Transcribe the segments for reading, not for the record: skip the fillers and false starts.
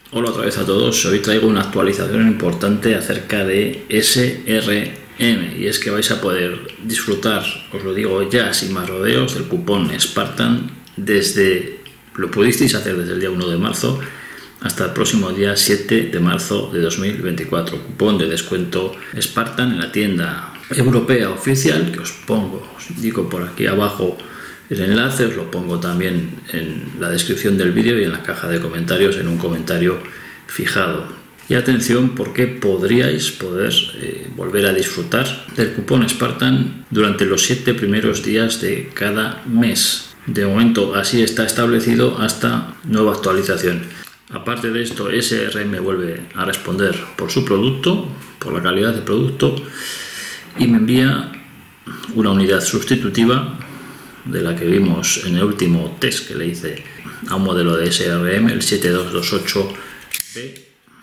Hola otra vez a todos, hoy traigo una actualización importante acerca de SRM y es que vais a poder disfrutar, os lo digo ya sin más rodeos, del cupón Spartan lo pudisteis hacer desde el día 1 de marzo hasta el próximo día 7 de marzo de 2024. Cupón de descuento Spartan en la tienda europea oficial que os digo por aquí abajo el enlace, os lo pongo también en la descripción del vídeo y en la caja de comentarios en un comentario fijado. Y atención porque podríais volver a disfrutar del cupón Spartan durante los 7 primeros días de cada mes. De momento así está establecido hasta nueva actualización. Aparte de esto, SRM vuelve a responder por su producto, por la calidad del producto, y me envía una unidad sustitutiva de la que vimos en el último test que le hice a un modelo de SRM, el 7228B,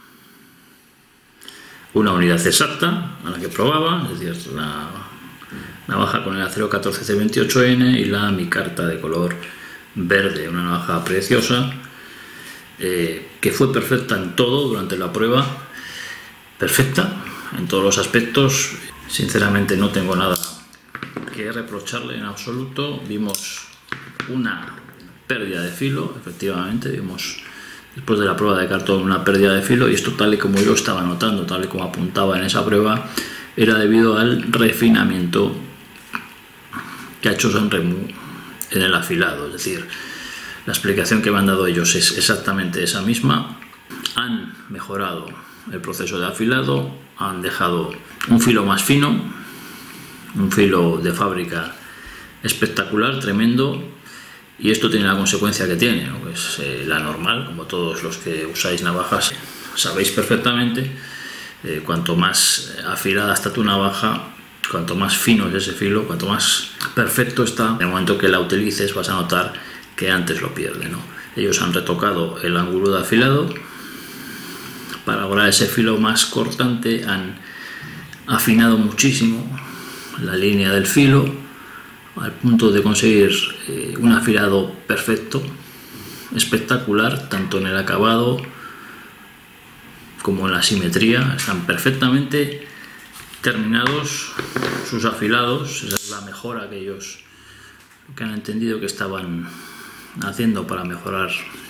una unidad exacta a la que probaba, es decir, la navaja con el acero 14C28N y la micarta de color verde, una navaja preciosa que fue perfecta en todo durante la prueba, perfecta en todos los aspectos. Sinceramente no tengo nada que reprocharle en absoluto. Vimos una pérdida de filo, efectivamente, vimos después de la prueba de cartón una pérdida de filo, y esto, tal y como yo estaba notando, tal y como apuntaba en esa prueba, era debido al refinamiento que ha hecho Sanremo en el afilado. Es decir, la explicación que me han dado ellos es exactamente esa misma. Han mejorado el proceso de afilado, han dejado un filo más fino, un filo de fábrica espectacular, tremendo, y esto tiene la consecuencia que tiene, ¿no? Pues la normal, como todos los que usáis navajas sabéis perfectamente, cuanto más afilada está tu navaja, cuanto más fino es ese filo, cuanto más perfecto está, en el momento que la utilices vas a notar que antes lo pierde, ¿no? Ellos han retocado el ángulo de afilado para lograr ese filo más cortante, han afinado muchísimo la línea del filo al punto de conseguir un afilado perfecto, espectacular, tanto en el acabado como en la simetría. Están perfectamente terminados sus afilados. Esa es la mejora que ellos han entendido que estaban haciendo para mejorar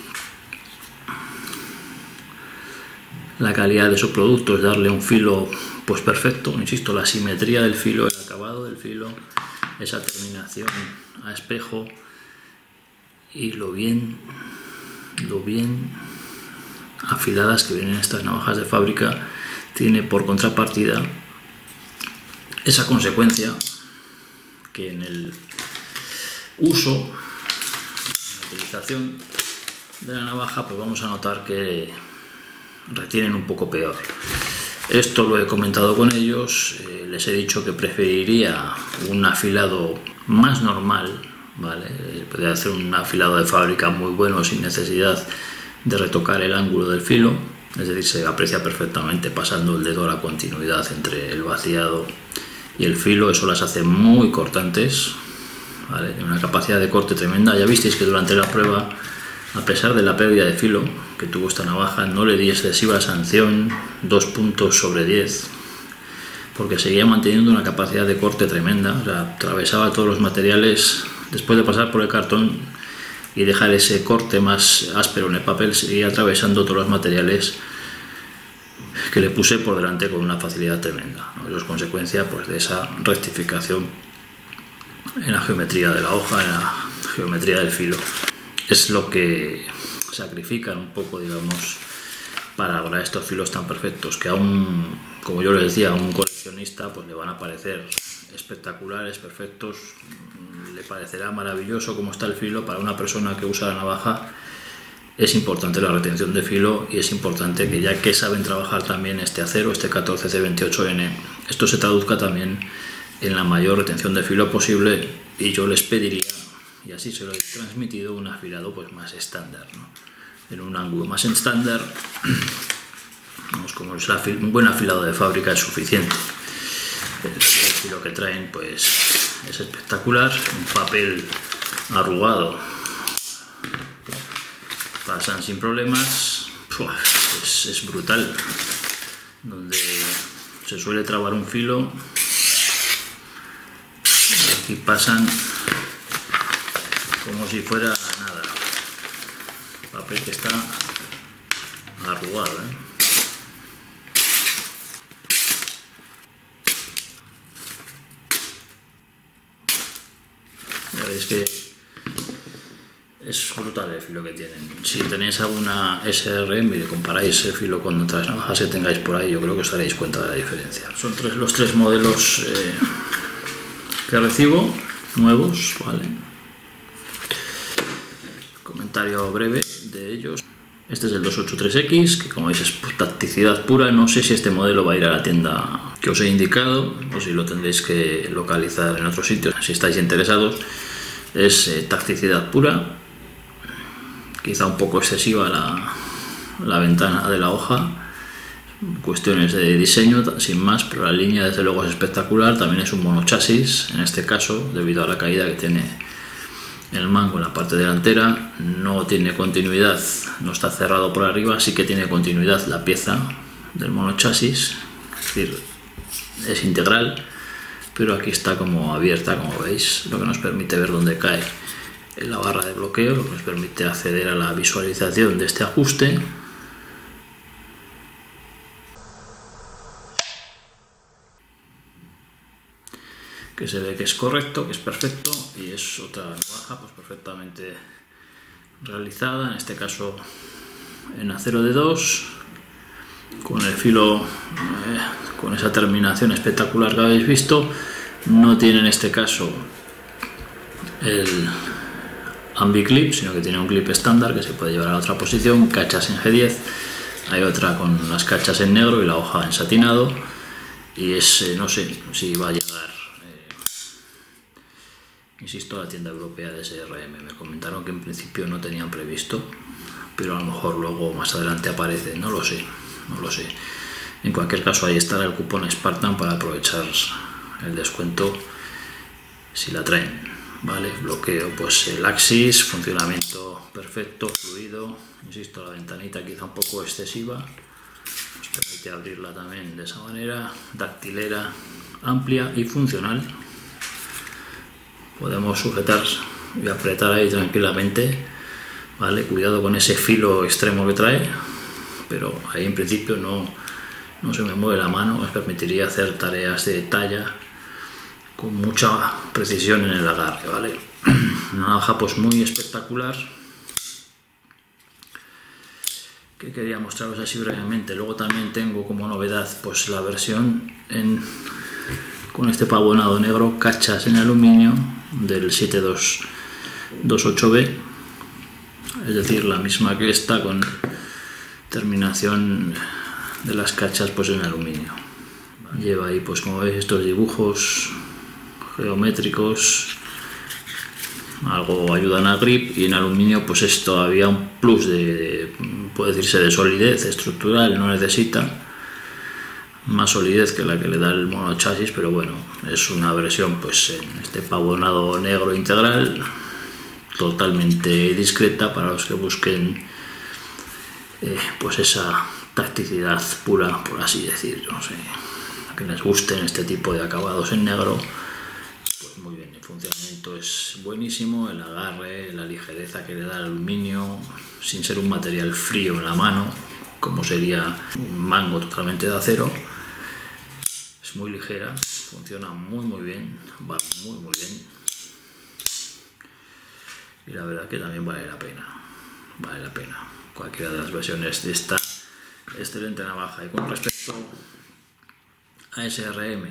la calidad de su producto, es darle un filo pues perfecto, insisto, la simetría del filo, el acabado del filo, esa terminación a espejo y lo bien afiladas que vienen estas navajas de fábrica. Tiene por contrapartida esa consecuencia que en el uso, en la utilización de la navaja, pues vamos a notar que retienen un poco peor. Esto lo he comentado con ellos, les he dicho que preferiría un afilado más normal, ¿vale? Podría hacer un afilado de fábrica muy bueno sin necesidad de retocar el ángulo del filo, es decir, se aprecia perfectamente pasando el dedo a la continuidad entre el vaciado y el filo. Eso las hace muy cortantes, ¿vale? De una capacidad de corte tremenda. Ya visteis que durante la prueba, a pesar de la pérdida de filo que tuvo esta navaja, no le di excesiva sanción, 2 puntos sobre 10, porque seguía manteniendo una capacidad de corte tremenda. O sea, atravesaba todos los materiales después de pasar por el cartón y dejar ese corte más áspero en el papel, seguía atravesando todos los materiales que le puse por delante con una facilidad tremenda, ¿no? Eso es consecuencia pues de esa rectificación en la geometría de la hoja, en la geometría del filo. Es lo que sacrifican un poco, digamos, para lograr estos filos tan perfectos, que aún, como yo les decía, a un coleccionista pues le van a parecer espectaculares, perfectos, le parecerá maravilloso cómo está el filo. Para una persona que usa la navaja es importante la retención de filo, y es importante que, ya que saben trabajar también este acero, este 14C28N, esto se traduzca también en la mayor retención de filo posible. Y yo les pediría, y así se lo he transmitido, un afilado pues más estándar, ¿no? En un ángulo más estándar, vamos, como es un buen afilado de fábrica es suficiente. El filo que traen pues es espectacular, un papel arrugado pasan sin problemas. es brutal. Donde se suele trabar un filo, aquí pasan como si fuera nada. Papel que está arrugado, Ya veis que es brutal el filo que tienen. Si tenéis alguna SRM y comparáis el filo con otras navajas que tengáis por ahí, yo creo que os daréis cuenta de la diferencia. Son los tres modelos que recibo, nuevos, ¿vale? Comentario breve de ellos. Este es el 283X, que como veis es tacticidad pura. No sé si este modelo va a ir a la tienda que os he indicado o si lo tendréis que localizar en otro sitio. Si estáis interesados, es tacticidad pura. Quizá un poco excesiva la ventana de la hoja, cuestiones de diseño sin más, pero la línea desde luego es espectacular. También es un monochasis en este caso, debido a la caída que tiene el mango en la parte delantera. No tiene continuidad, no está cerrado por arriba, sí que tiene continuidad la pieza del monochasis, es decir, es integral, pero aquí está como abierta, como veis, lo que nos permite ver dónde cae en la barra de bloqueo, lo que nos permite acceder a la visualización de este ajuste. Que se ve que es correcto, que es perfecto, y es otra navaja pues perfectamente realizada, en este caso en acero de 2, con el filo con esa terminación espectacular que habéis visto. No tiene en este caso el ambiclip, sino que tiene un clip estándar que se puede llevar a la otra posición, cachas en G10, hay otra con las cachas en negro y la hoja en satinado, y es, no sé si va a llegar, insisto, a la tienda europea de SRM. Me comentaron que en principio no tenían previsto, pero a lo mejor luego más adelante aparece, no lo sé. En cualquier caso, ahí estará el cupón Spartan para aprovechar el descuento si la traen. Vale, bloqueo, pues el axis, funcionamiento perfecto, fluido, insisto, la ventanita quizá un poco excesiva, nos permite abrirla también de esa manera, dactilera, amplia y funcional. Podemos sujetar y apretar ahí tranquilamente, vale, cuidado con ese filo extremo que trae, pero ahí en principio no se me mueve la mano, me permitiría hacer tareas de talla con mucha precisión en el agarre, ¿vale? Una navaja pues muy espectacular, que quería mostraros así brevemente. Luego también tengo como novedad pues la versión con este pavonado negro, cachas en aluminio del 7228B, es decir, la misma que esta, con terminación de las cachas pues en aluminio. Lleva ahí pues como veis estos dibujos geométricos, algo ayudan a grip, y en aluminio pues es todavía un plus puede decirse de solidez estructural, no necesita más solidez que la que le da el monochasis, pero bueno, es una versión pues en este pavonado negro integral, totalmente discreta para los que busquen pues esa tacticidad pura, por así decirlo, no sé, que les gusten este tipo de acabados en negro. Pues muy bien, el funcionamiento es buenísimo, el agarre, la ligereza que le da el aluminio, sin ser un material frío en la mano, como sería un mango totalmente de acero. Es muy ligera, funciona muy bien, va muy bien, y la verdad que también vale la pena. Cualquiera de las versiones de esta excelente navaja. Y con respecto a SRM,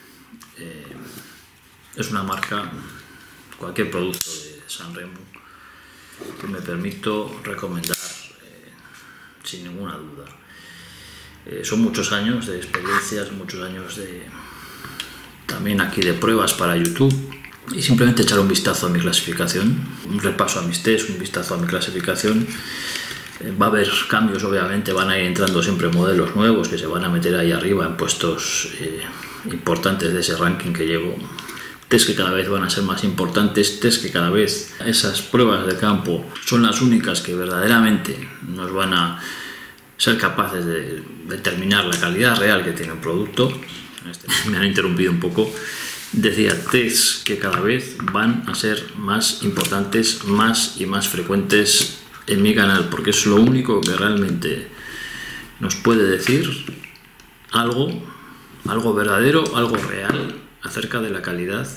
es una marca, cualquier producto de Sanremo, que me permito recomendar sin ninguna duda. Son muchos años de experiencias, muchos años también aquí de pruebas para YouTube, y simplemente echar un vistazo a mi clasificación, un repaso a mis test, un vistazo a mi clasificación. Va a haber cambios, obviamente, van a ir entrando siempre modelos nuevos que se van a meter ahí arriba en puestos importantes de ese ranking que llevo. Test que cada vez van a ser más importantes, test que cada vez esas pruebas de campo son las únicas que verdaderamente nos van a ser capaces de determinar la calidad real que tiene un producto. Me han interrumpido un poco. Decía, tests que cada vez van a ser más importantes, más y más frecuentes en mi canal, porque es lo único que realmente nos puede decir algo verdadero, algo real acerca de la calidad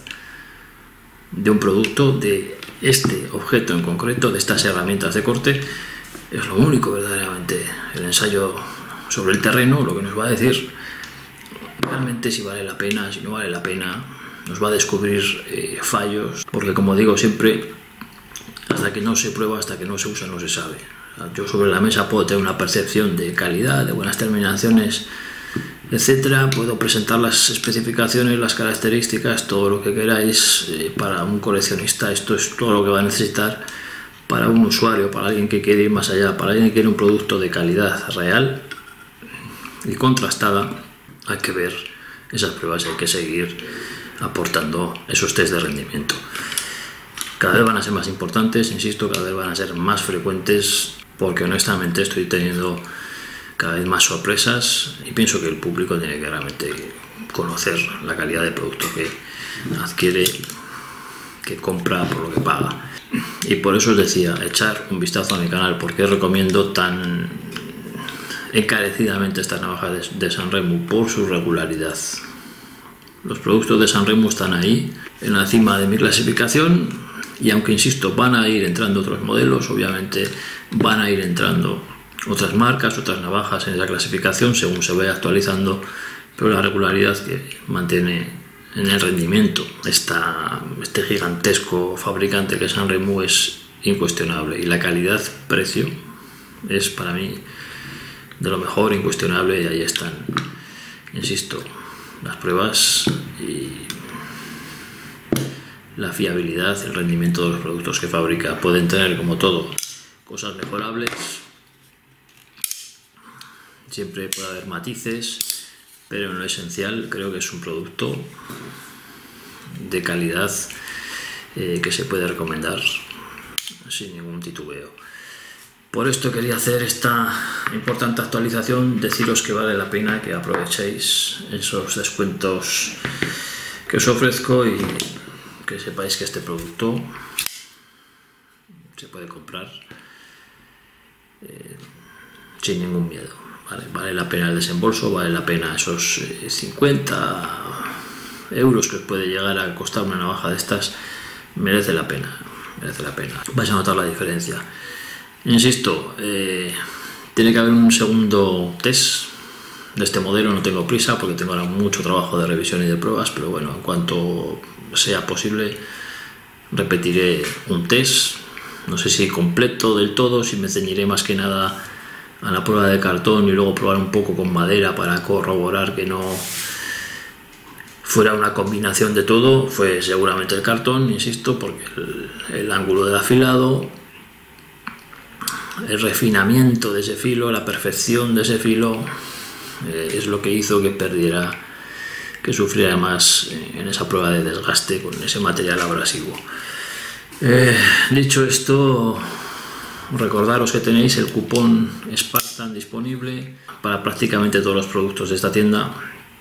de un producto, de este objeto en concreto, de estas herramientas de corte. Es lo único verdaderamente. El ensayo sobre el terreno lo que nos va a decir realmente si vale la pena, si no vale la pena. Nos va a descubrir fallos, porque como digo siempre, hasta que no se prueba, hasta que no se usa, no se sabe. Yo sobre la mesa puedo tener una percepción de calidad, de buenas terminaciones, etcétera. Puedo presentar las especificaciones, las características, todo lo que queráis. Para un coleccionista esto es todo lo que va a necesitar. Para un usuario, para alguien que quiere ir más allá, para alguien que quiere un producto de calidad real y contrastada, hay que ver esas pruebas, hay que seguir aportando esos test de rendimiento. Cada vez van a ser más importantes, insisto, cada vez van a ser más frecuentes, porque honestamente estoy teniendo cada vez más sorpresas y pienso que el público tiene que realmente conocer la calidad del producto que adquiere, que compra, por lo que paga. Y por eso os decía, echar un vistazo a mi canal, porque recomiendo tan encarecidamente estas navajas de Sanremo por su regularidad. Los productos de Sanremo están ahí, en la cima de mi clasificación, y aunque insisto, van a ir entrando otros modelos, obviamente van a ir entrando otras marcas, otras navajas en esa clasificación según se vaya actualizando, pero la regularidad que mantiene en el rendimiento este gigantesco fabricante que es Sanremo es incuestionable, y la calidad-precio es para mí de lo mejor, incuestionable, y ahí están, insisto, las pruebas y la fiabilidad, el rendimiento de los productos que fabrica. Pueden tener, como todo, cosas mejorables, siempre puede haber matices, pero en lo esencial creo que es un producto de calidad que se puede recomendar sin ningún titubeo. Por esto quería hacer esta importante actualización, deciros que vale la pena que aprovechéis esos descuentos que os ofrezco y que sepáis que este producto se puede comprar sin ningún miedo. Vale la pena el desembolso, vale la pena esos 50 euros que os puede llegar a costar una navaja de estas, merece la pena, merece la pena. Vais a notar la diferencia. Insisto, tiene que haber un segundo test de este modelo, no tengo prisa porque tengo ahora mucho trabajo de revisión y de pruebas, pero bueno, en cuanto sea posible repetiré un test, no sé si completo del todo, si me ceñiré más que nada a la prueba de cartón y luego probar un poco con madera para corroborar que no fuera una combinación de todo. Fue seguramente el cartón, insisto, porque el ángulo del afilado, el refinamiento de ese filo, la perfección de ese filo es lo que hizo que sufriera más en esa prueba de desgaste con ese material abrasivo. Dicho esto, recordaros que tenéis el cupón Spartan disponible para prácticamente todos los productos de esta tienda,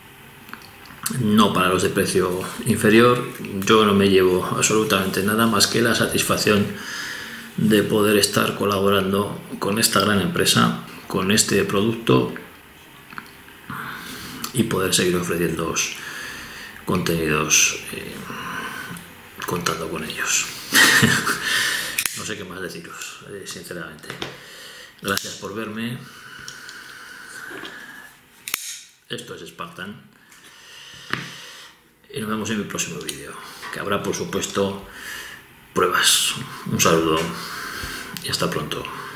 no para los de precio inferior. Yo no me llevo absolutamente nada más que la satisfacción de poder estar colaborando con esta gran empresa, con este producto, y poder seguir ofreciéndoos contenidos contando con ellos. No sé qué más deciros, sinceramente. Gracias por verme. Esto es Spartan y nos vemos en mi próximo vídeo, que habrá por supuesto pruebas. Un saludo y hasta pronto.